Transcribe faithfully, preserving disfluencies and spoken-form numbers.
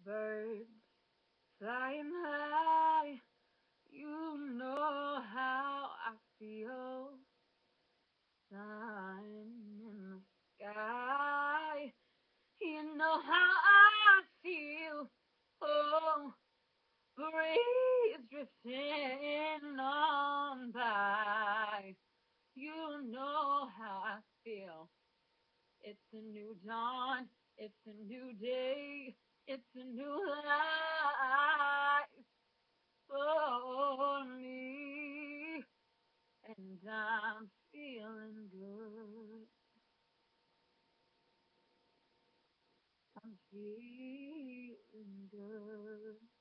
birds flying high. You know how I feel. Sun in the sky. You know how I feel. Oh, breeze drifting on by. You know how I feel. It's a new dawn. It's a new day. It's a new life for me. And I'm feeling good. I'm feeling good.